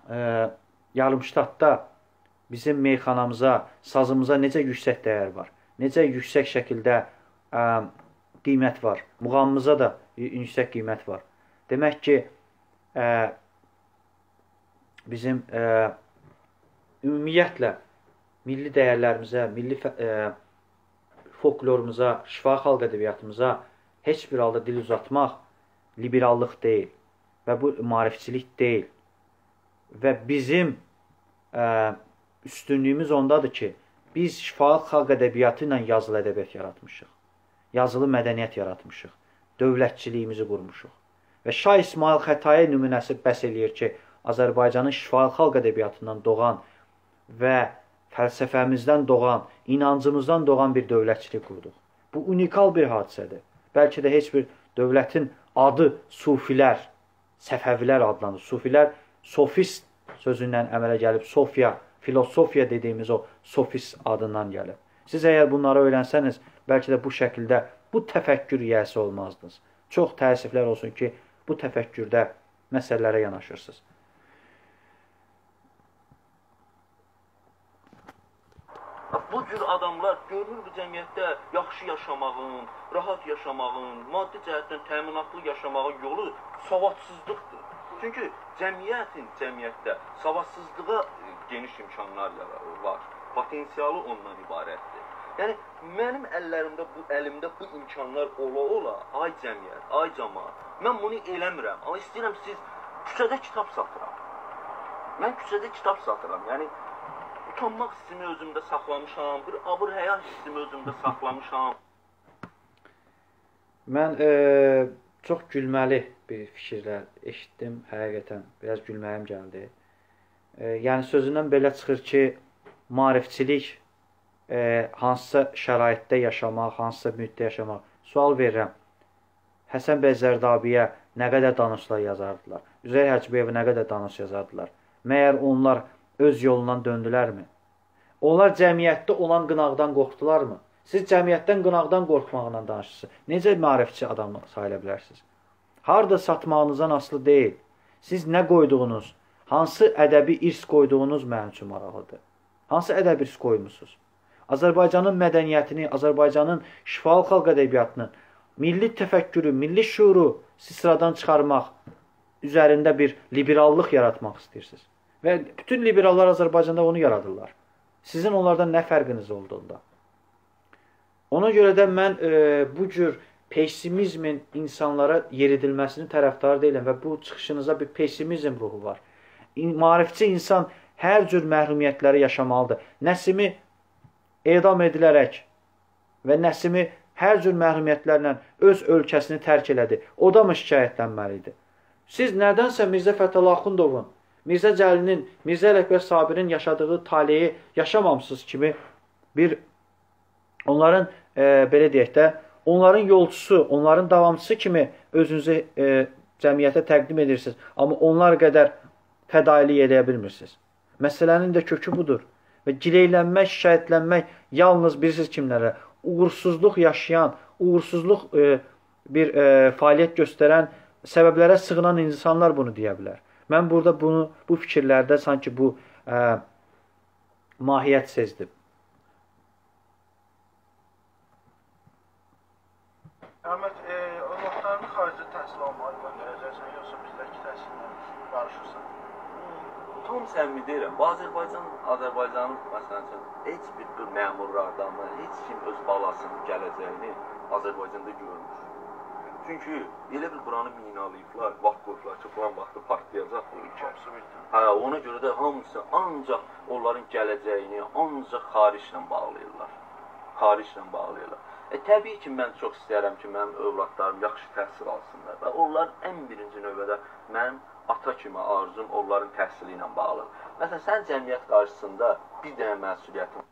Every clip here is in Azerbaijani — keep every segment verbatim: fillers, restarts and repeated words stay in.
e, yarımştatda bizim meyxanamıza, sazımıza necə yüksək dəyər var, necə yüksək şəkildə e, qiymət var, muğamımıza da yüksək qiymət var. Demək ki, e, bizim e, ümumiyyətlə milli dəyərlərimizə, milli e, folklorumuza, şifahi xalq ədəbiyyatımıza heç bir halda dil uzatmaq liberallıq deyil və bu maarifçilik deyil. Və bizim ə, üstünlüyümüz ondadır ki, biz şifahi xalq ədəbiyyatı ilə yazılı ədəbiyyat yaratmışıq. Yazılı mədəniyyət yaratmışıq. Dövlətçiliyimizi qurmuşuq. Və Şah İsmail Xətai nümunəsi bəs eləyir ki, Azərbaycanın şifahi xalq ədəbiyyatından doğan və fəlsəfəmizdən doğan, inancımızdan doğan bir dövlətçilik qurduq. Bu unikal bir hadisədir. Bəlkə də heç bir dövlətin adı sufilər, səfəvilər adlanır. Sufilər sofist sözündən əmələ gəlib, sofiya, filosofiya dediyimiz o sofist adından gəlib. Siz əgər bunları öyrənsəniz, bəlkə də bu şəkildə bu təfəkkür yiyəsi olmazdınız. Çox təəssüflər olsun ki, bu təfəkkürdə məsələlərə yanaşırsınız. Bu cür adamlar görünür bu cəmiyyətdə yaxşı yaşamağın, rahat yaşamağın, maddi cəhətdən təminatlı yaşamağın yolu savadsızlıqdır. Çünki cəmiyyətin cəmiyyətdə savadsızlığa geniş imkanlar var. Potensialı ondan ibarətdir. Yəni, mənim əllərimdə, bu əlimdə bu imkanlar ola-ola, ay cəmiyyət, ay cəmaat, mən bunu eləmirəm. Amma istəyirəm siz, küçədə kitab satıram. Mən küçədə kitab satıram. Yəni, utanmaq hissimi özümdə saxlamışam, bir abır həya hissimi özümdə saxlamışam. Mən e, çox gülməli bir fikirlər eşitdim, həqiqətən, biraz gülməyim gəldi. E, yəni, sözündən belə çıxır ki, maarifçilik e, hansısa şəraitdə yaşamaq, hansısa müddətdə yaşamaq. Sual verirəm, Həsən bəy Zərdabiyə nə qədər danışlar yazardılar? Üzeyir Hacıbəyevə nə qədər danış yazardılar? Məyər onlar öz yolundan döndülərmi? Onlar cəmiyyətdə olan qınaqdan qorxdularmı? Siz cəmiyyətdən qınaqdan qorxmaqla danışırsınız. Necə maarifçi adam sayıla bilərsiniz? Harada satmağınızdan asılı deyil. Siz nə qoyduğunuz, hansı ədəbi irs qoyduğunuz mənim üçün maraqlıdır. Hansı ədəbi irs qoymusunuz? Azərbaycanın mədəniyyətini, Azərbaycanın şifahi xalq ədəbiyyatının, milli təfəkkürü, milli şuuru siz sıradan çıxarmaq üzərində bir liberallıq yaratmaq istəyirsiniz. Və bütün liberallar Azərbaycanda onu yaradırlar. Sizin onlardan nə fərqiniz olduğunda. Ona görə də mən e, bu cür pesimizmin insanlara yeridilməsinin tərəfdarı deyiləm və bu çıxışınıza bir pesimizm ruhu var. Maarifçi insan hər cür məhrumiyyətləri yaşamalıdır. Nəsimi edam edilərək və Nəsimi hər cür məhrumiyyətlərlə öz ölkəsini tərk elədi. O da mı şikayətlənməlidir? Siz nədənsə Mirzə Fətəli Axundovun, Mirzə Cəlilin, Mirzə Ələkbər Sabirin yaşadığı taleyi yaşamamsınız kimi bir onların e, belə deyək də, onların yolçusu, onların davamçısı kimi özünüzü e, cəmiyyətə təqdim edirsiniz. Amma onlar qədər fədailik edə bilmirsiniz. Məsələnin də kökü budur. Və gileylənmək, şikayətlənmək yalnız bilirsiniz kimlərə? Uğursuzluq yaşayan, uğursuzluq e, bir e, fəaliyyət göstərən, səbəblərə sığınan insanlar bunu deyə bilər. Mən burada bunu, bu fikirlərdə sanki bu e, mahiyyət sezdim. Əhməd, e, övladlarını xarici təhsil almağa göndərəcəksən, yoxsa bizdəki təhsillə qarışırsan? Tam səmimi deyirəm. Bu Azərbaycan, Azərbaycanın məsələn üçün heç bir, bir məmurlardan, heç kim öz balasının gələcəyini Azərbaycanda görmür. Çünki elə bir buranı minalayıblar, vaxt qoyublar ki, buran vaxtı partlayacaq bu ülkə. Hə, ona görə də hamısı ancaq onların gələcəyini ancaq xariclə bağlayırlar. Xariclə bağlayırlar. E, təbii ki, mən çox istəyərəm ki, mənim övladlarım yaxşı təhsil alsınlar və onlar ən birinci növbədə mənim ata kimi arzum onların təhsili ilə bağlı. Məsələn, sən cəmiyyət qarşısında bir dənə məsuliyyətin.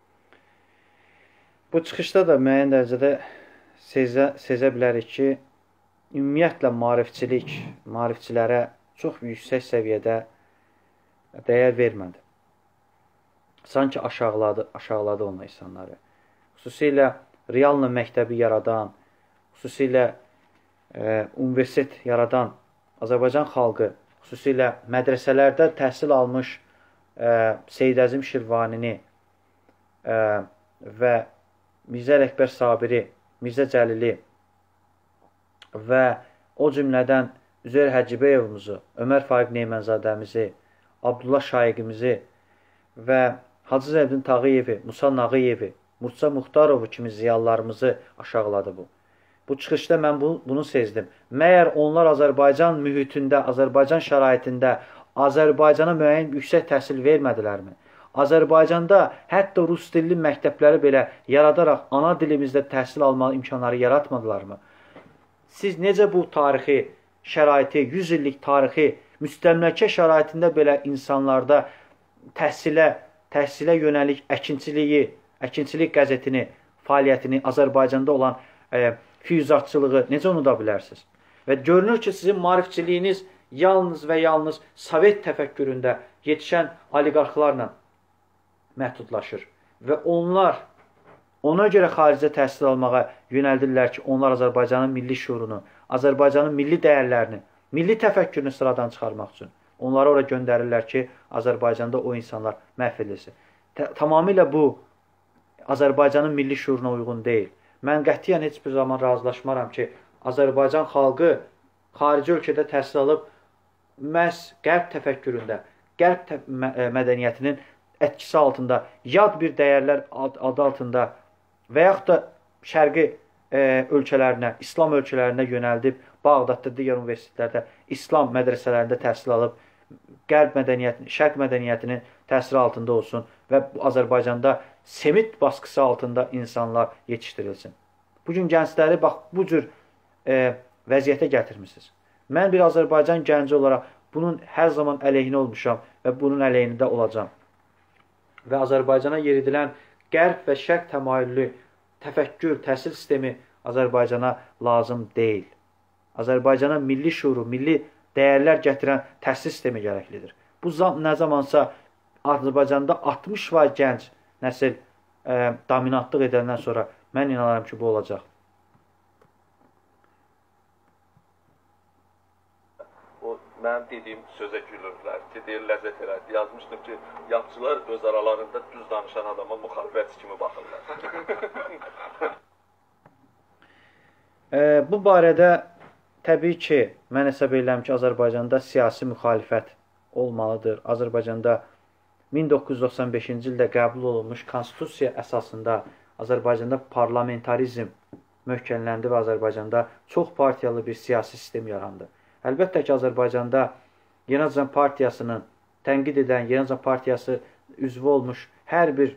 Bu çıxışda da müəyyən dərəcədə sezə, sezə bilərik ki, ümumiyyətlə maarifçilik, maarifçilərə çox yüksək səviyyədə dəyər vermədi. Sanki aşağıladı, aşağıladı onun insanları. Xüsusilə Realna məktəbi yaradan, xüsusilə e, universitet yaradan Azərbaycan xalqı xüsusilə mədrəsələrdə təhsil almış ə, Seyyid Əzim Şirvanini ə, və Mirzə Ələkbər Sabiri, Mirzə Cəlili və o cümlədən Üzeyir Həcibəyevimizi, Ömər Faiq Neymənzadəmizi, Abdullah Şaiqimizi və Hacı Zəydin Tağıyevi, Musa Nağıyevi, Murtza Muxtarovu kimi ziyalılarımızı aşağıladı bu. Bu çıxışda mən bu, bunu sezdim. Məyər onlar Azərbaycan mühitində, Azərbaycan şəraitində Azərbaycana müəyyən yüksək təhsil vermədilərmi? Azərbaycanda hətta rus dilli məktəbləri belə yaradaraq ana dilimizdə təhsil alma imkanları yaratmadılarmı? Siz necə bu tarixi şəraiti, yüz illik tarixi müstəmləkə şəraitində belə insanlarda təhsilə, təhsilə yönəlik əkinçiliyi, əkinçilik qəzetini, fəaliyyətini, Azərbaycanda olan e, füyuzatçılığı necə unuda bilərsiniz? Və görünür ki, sizin maarifçiliyiniz yalnız və yalnız Sovet təfəkküründə yetişən oliqarxlarla məhdudlaşır. Və onlar ona görə xaricdə təhsil almağa yönəldirlər ki, onlar Azərbaycanın milli şuurunu, Azərbaycanın milli dəyərlərini, milli təfəkkürünü sıradan çıxarmaq üçün. Onları ora göndərirlər ki, Azərbaycanda o insanlar məhv edilsin. Tamamilə bu, Azərbaycanın milli şuuruna uyğun deyil. Mən qətiyyən heç bir zaman razılaşmaram ki, Azərbaycan xalqı xarici ölkədə təhsil alıb, məhz qərb təfəkküründə, qərb tə mədəniyyətinin ətkisi altında, yad bir dəyərlər adı altında və yaxud da şərqi e, ölkələrinə, İslam ölkələrinə yönəldib, Bağdadda, digər universitetlərdə, İslam mədrəsələrində təhsil alıb, qərb mədəniyyətinin, şərq mədəniyyətinin təsiri altında olsun və Azərbaycanda Semit baskısı altında insanlar yetişdirilsin. Bugün gəncləri bax, bu cür e, vəziyyətə gətirmişsiniz. Mən bir Azərbaycan gənci olaraq bunun hər zaman əleyhinə olmuşam və bunun əleyhində olacam. Və Azərbaycana yeridilən qərb və şərq təmayüllü təfəkkür, təhsil sistemi Azərbaycana lazım deyil. Azərbaycana milli şuuru, milli dəyərlər gətirən təhsil sistemi gərəklidir. Bu nə zamansa Azərbaycanda altmış faiz gənc nəsil e, dominantlıq edəndən sonra mən inanıram ki, bu olacaq. O mənim dediyim sözə gülürlər ki, deyir ləzzət elədi. Yazmışdım ki, yapçılar öz aralarında düz danışan adama müxalifətçi kimi baxırlar. e, bu barədə təbii ki, mən hesab edirəm ki, Azərbaycanda siyasi müxalifət olmalıdır. Azərbaycanda min doqquz yüz doxsan beşinci ildə qəbul olunmuş konstitusiya əsasında Azərbaycanda parlamentarizm möhkəmləndi və Azərbaycanda çox partiyalı bir siyasi sistem yarandı. Əlbəttə ki, Azərbaycanda Yeni Azərbaycan Partiyasının tənqid edən, Yeni Azərbaycan Partiyası üzvü olmuş hər bir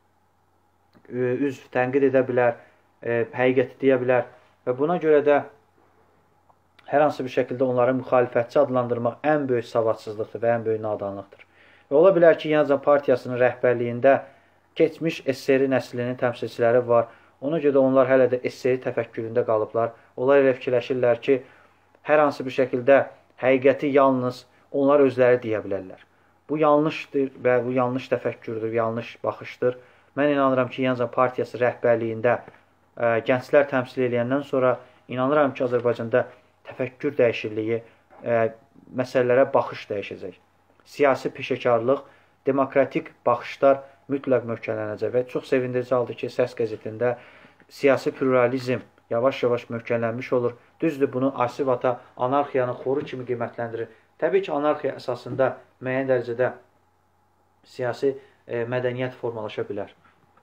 üzv tənqid edə bilər, e, həqiqəti deyə bilər və buna görə də hər hansı bir şəkildə onları müxalifətçi adlandırmaq ən böyük savadsızlıqdır və ən böyük nadanlıqdır. Və ola bilər ki, Yeni Azərbaycan Partiyasının rəhbərliyində keçmiş S S R nəslinin təmsilçiləri var. Ona görə onlar hələ də S S R təfəkküründə qalıblar. Onlar elə fikirləşirlər ki, hər hansı bir şəkildə həqiqəti yalnız onlar özləri deyə bilərlər. Bu yanlışdır və bu yanlış təfəkkürdür, yanlış baxışdır. Mən inanıram ki, Yeni Azərbaycan Partiyası rəhbərliyində ə, gənclər təmsil edəndən sonra inanıram ki, Azərbaycanda təfəkkür dəyişikliyi, ə, məsələlərə baxış dəyişəcək. Siyasi peşəkarlıq, demokratik baxışlar mütləq möhkəmlənəcək və çox sevindirici haldır ki, Səs qəzetində siyasi pluralizm yavaş-yavaş möhkəmlənmiş olur. Düzdür, bunu Asif Ata anarxiyanın xoru kimi qiymətləndirir. Təbii ki, anarxiya əsasında müəyyən dərəcədə siyasi e, mədəniyyət formalaşa bilər.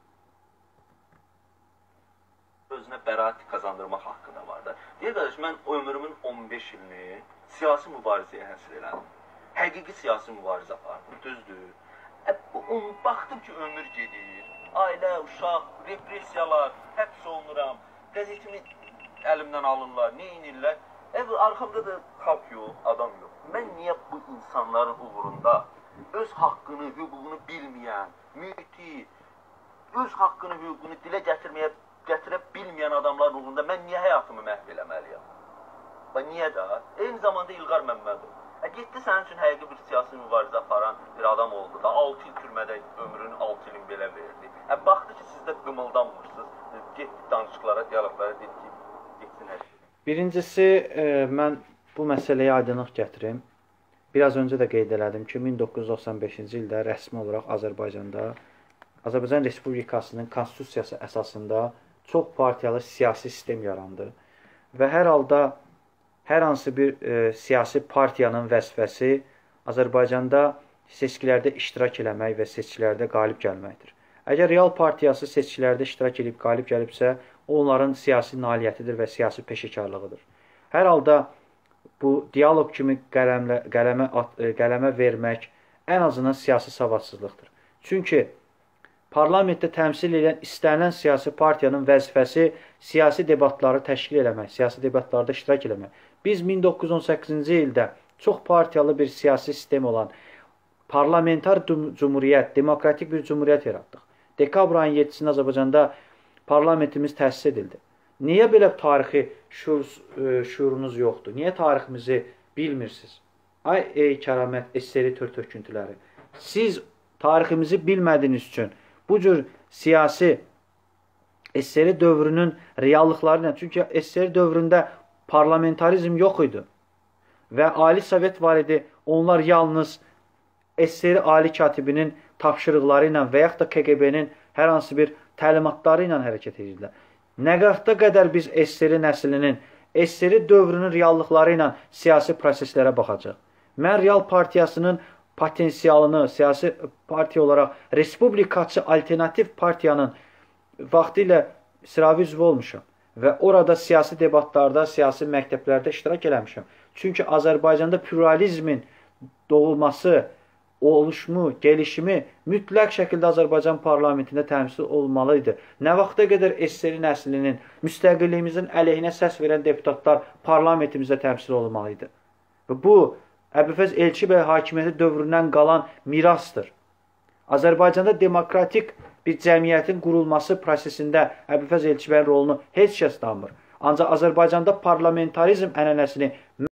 Özünə bəraət qazandırmaq haqqı da var da. Deyək qardaş, mən ömrümün on beş ilini siyasi mübarizəyə həsr elədim. Həqiqi siyasi mübarizə apardım, düzdür. E, bu, baxdım ki, ömür gedir. Ailə, uşaq, repressiyalar, həbs olunuram. Qəzetimi əlimdən alırlar, nə inirlər? E, arxamda da xalq yox, adam yox. Mən niyə bu insanların uğrunda öz haqqını, hüququnu bilməyən, müti, öz haqqını, hüququnu dilə gətirməyə, gətirə bilməyən adamların uğrunda mən niyə həyatımı məhv eləməliyəm? Və niyə də? Eyni zamanda İlqar Məmmədov. E, getdi sənin üçün həqiqi bir siyasi mübarizə aparan bir adam oldu da, altı il türmədə ömrünün altı ilini belə verdi. E, baxdı ki, siz də qımıldanmırsınız, getdi danışıqlara, diyaloglara, dedi ki, getsin hər şey. Birincisi, e, mən bu məsələyə aydınlıq gətirim. biraz öncə də qeyd elədim ki, min doqquz yüz doxsan beşinci ildə rəsmi olaraq Azərbaycanda, Azərbaycan Respublikasının konstitusiyası əsasında çox partiyalı siyasi sistem yarandı və hər halda hər hansı bir e, siyasi partiyanın vəzifəsi Azərbaycanda seçkilərdə iştirak eləmək və seçkilərdə qalib gəlməkdir. Əgər Real Partiyası seçkilərdə iştirak edib qalib gəlibsə, onların siyasi nailiyyətidir və siyasi peşəkarlığıdır. Hər halda bu dialoq kimi qələmlə, qələmə, qələmə vermək ən azından siyasi savadsızlıqdır. Çünki parlamentdə təmsil edən istənilən siyasi partiyanın vəzifəsi siyasi debatları təşkil eləmək, siyasi debatlarda iştirak eləmək. Biz min doqquz yüz on səkkizinci ildə çox partiyalı bir siyasi sistem olan parlamentar cumhuriyyət, demokratik bir cumhuriyyət yaratdıq. Dekabr ayının yeddisində Azərbaycanda parlamentimiz təsis edildi. Niyə belə tarixi şuur, şuurunuz yoxdur? Niyə tariximizi bilmirsiniz? Ay ey kəramət, eseri tör-töküntüləri. Siz tariximizi bilmədiyiniz üçün bu cür siyasi eseri dövrünün reallıqları ilə, çünki eseri dövründə parlamentarizm yox idi və Ali Sovet var idi, onlar yalnız eseri Ali katibinin tapşırıqları ilə və yaxud da K G B-nin hər hansı bir təlimatları ilə hərəkət edirlər. Nə qədər biz eseri nəslinin, eseri dövrünün reallıqları ilə siyasi proseslərə baxacaq. Mən Real Partiyasının potensialını, siyasi partiya olaraq Respublikaçı Alternativ Partiyanın vaxtilə sıravi üzvü olmuşam və orada siyasi debatlarda, siyasi məktəblərdə iştirak eləmişəm. Çünki Azərbaycanda pluralizmin doğulması, oluşmu, gelişimi mütləq şəkildə Azərbaycan parlamentində təmsil olmalıydı. Nə vaxta qədər eseri nəslinin, müstəqilliyimizin əleyhinə səs verən deputatlar parlamentimizdə təmsil olmalıydı. Və bu, Əbülfəz Elçi bəy hakimiyyəti dövründən qalan mirasdır. Azərbaycanda demokratik bir cəmiyyətin qurulması prosesində Əbülfəz Elçi bəyin rolunu heç kəs tanımır. Ancaq Azərbaycanda parlamentarizm ənənəsini